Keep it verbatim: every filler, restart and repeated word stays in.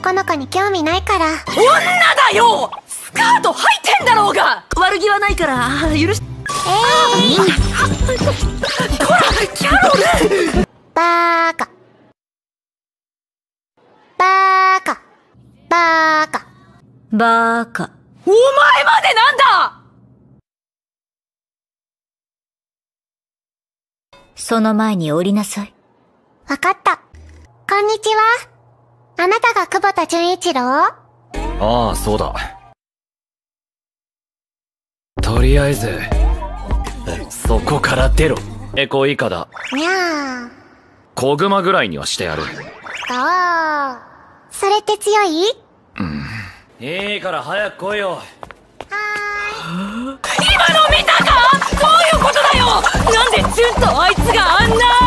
男の子に興味ないから。 女だよ。スカート履いてんだろうが。悪気はないから許し。 ええー、 こらキャロル。 バーカバーカバーカバーカ。 お前までなんだ。 その前に降りなさい。 わかった。こんにちは。あなたが久保田純一郎？ ああ、そうだ。とりあえずそこから出ろ。エコ以下だ。 にゃー。 小熊ぐらいにはしてやる。 ああ、それって強い？ うん。いいから早く来いよ。 はーい。 今の見たか？どういうことだよ。なんで純とあいつがあんな